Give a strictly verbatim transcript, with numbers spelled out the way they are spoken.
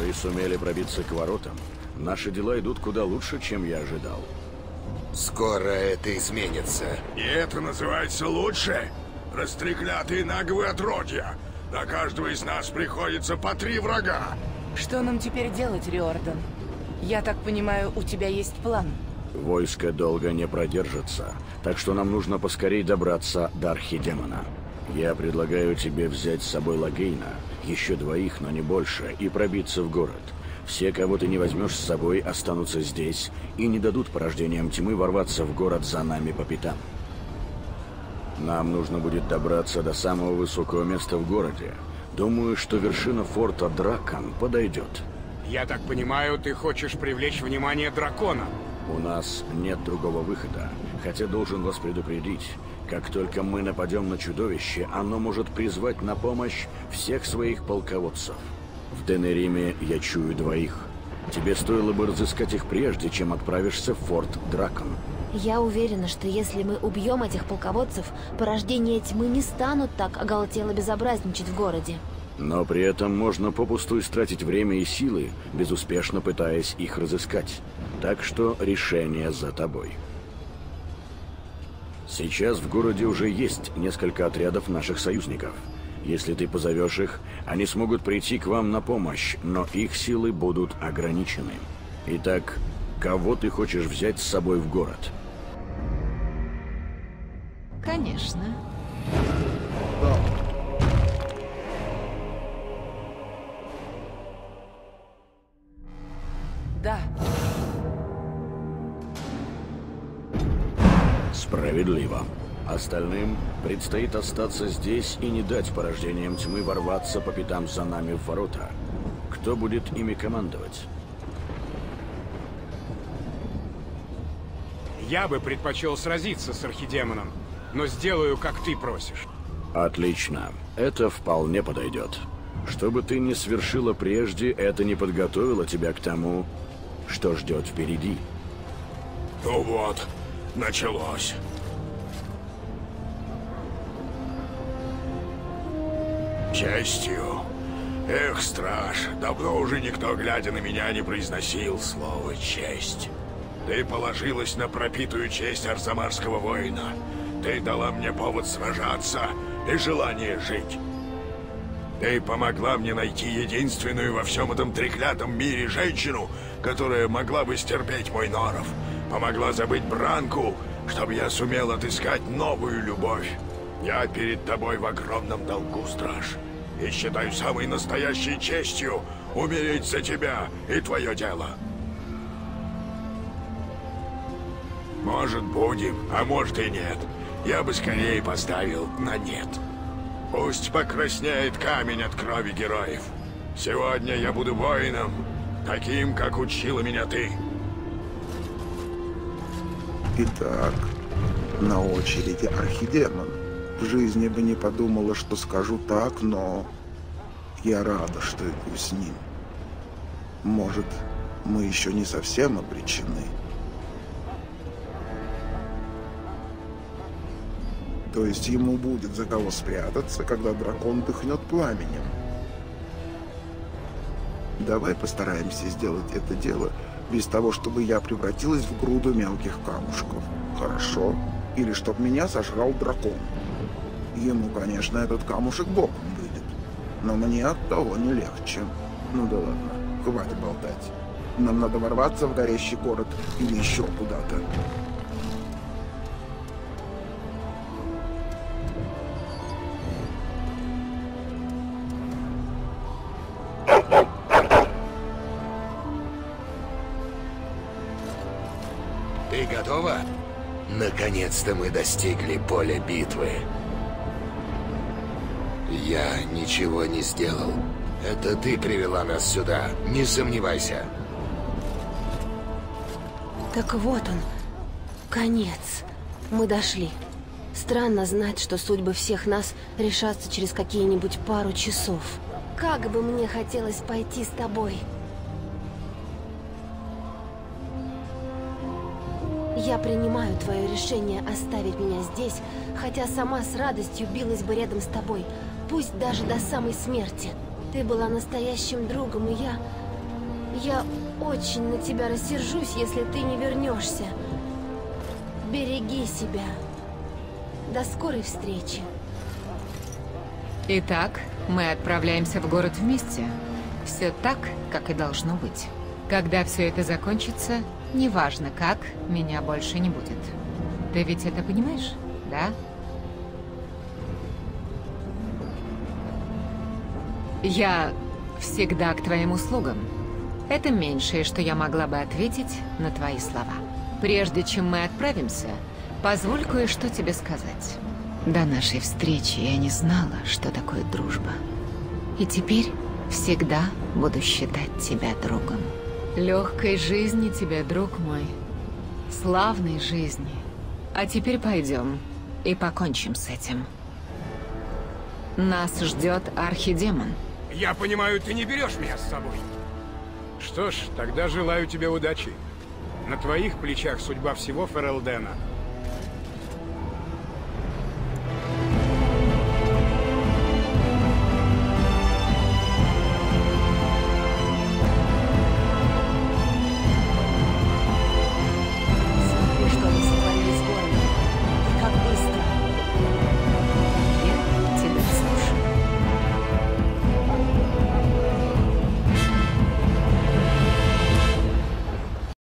Вы сумели пробиться к воротам. Наши дела идут куда лучше, чем я ожидал. Скоро это изменится. И это называется лучше? Растреклятые наглые отродья. На каждого из нас приходится по три врага. Что нам теперь делать, Риордан? Я так понимаю, у тебя есть план? Войско долго не продержится, так что нам нужно поскорей добраться до Архидемона. Я предлагаю тебе взять с собой Лагейна, еще двоих, но не больше, и пробиться в город. Все, кого ты не возьмешь с собой, останутся здесь и не дадут порождениям тьмы ворваться в город за нами по пятам. Нам нужно будет добраться до самого высокого места в городе. Думаю, что вершина форта Дракон подойдет. Я так понимаю, ты хочешь привлечь внимание дракона? У нас нет другого выхода, хотя должен вас предупредить. Как только мы нападем на чудовище, оно может призвать на помощь всех своих полководцев. В Денериме я чую двоих. Тебе стоило бы разыскать их прежде, чем отправишься в форт Дракон. Я уверена, что если мы убьем этих полководцев, порождения тьмы не станут так оголтело безобразничать в городе. Но при этом можно попусту истратить время и силы, безуспешно пытаясь их разыскать. Так что решение за тобой. Сейчас в городе уже есть несколько отрядов наших союзников. Если ты позовешь их, они смогут прийти к вам на помощь, но их силы будут ограничены. Итак, кого ты хочешь взять с собой в город? Конечно. Да. Да. Справедливо. Остальным предстоит остаться здесь и не дать порождениям тьмы ворваться по пятам за нами в ворота. Кто будет ими командовать? Я бы предпочел сразиться с архидемоном, но сделаю, как ты просишь. Отлично. Это вполне подойдет. Что бы ты ни совершила прежде, это не подготовило тебя к тому, что ждет впереди. Ну вот, началось. Честью. Эх, страж, давно уже никто, глядя на меня, не произносил слово «честь». Ты положилась на пропитую честь арзамарского воина. Ты дала мне повод сражаться и желание жить. Ты помогла мне найти единственную во всем этом треклятом мире женщину, которая могла бы стерпеть мой норов. Помогла забыть Бранку, чтобы я сумел отыскать новую любовь. Я перед тобой в огромном долгу, страж. И считаю самой настоящей честью умереть за тебя и твое дело. Может, будем, а может и нет. Я бы скорее поставил на нет. Пусть покраснеет камень от крови героев. Сегодня я буду воином, таким, как учила меня ты. Итак, на очереди Архидемон. В жизни бы не подумала, что скажу так, но я рада, что иду с ним. Может, мы еще не совсем обречены. То есть ему будет за кого спрятаться, когда дракон дыхнет пламенем. Давай постараемся сделать это дело без того, чтобы я превратилась в груду мелких камушков. Хорошо? Или чтоб меня сожрал дракон. Ему, конечно, этот камушек боком выйдет, но мне от того не легче. Ну да ладно, хватит болтать. Нам надо ворваться в горящий город или еще куда-то. Ты готова? Наконец-то мы достигли поля битвы. Я ничего не сделал. Это ты привела нас сюда, не сомневайся. Так вот он, конец. Мы дошли. Странно знать, что судьбы всех нас решатся через какие-нибудь пару часов. Как бы мне хотелось пойти с тобой. Я принимаю твое решение оставить меня здесь, хотя сама с радостью билась бы рядом с тобой, пусть даже до самой смерти. Ты была настоящим другом, и я Я очень на тебя рассержусь, если ты не вернешься. Береги себя. До скорой встречи. Итак, мы отправляемся в город вместе. Все так, как и должно быть. Когда все это закончится, неважно как, меня больше не будет. Ты ведь это понимаешь, да? Я всегда к твоим услугам. Это меньшее, что я могла бы ответить на твои слова. Прежде чем мы отправимся, позволь кое-что тебе сказать. До нашей встречи я не знала, что такое дружба. И теперь всегда буду считать тебя другом. Легкой жизни тебе, друг мой. Славной жизни. А теперь пойдем и покончим с этим. Нас ждет архидемон. Я понимаю, ты не берешь меня с собой. Что ж, тогда желаю тебе удачи. На твоих плечах судьба всего Ферэлдена.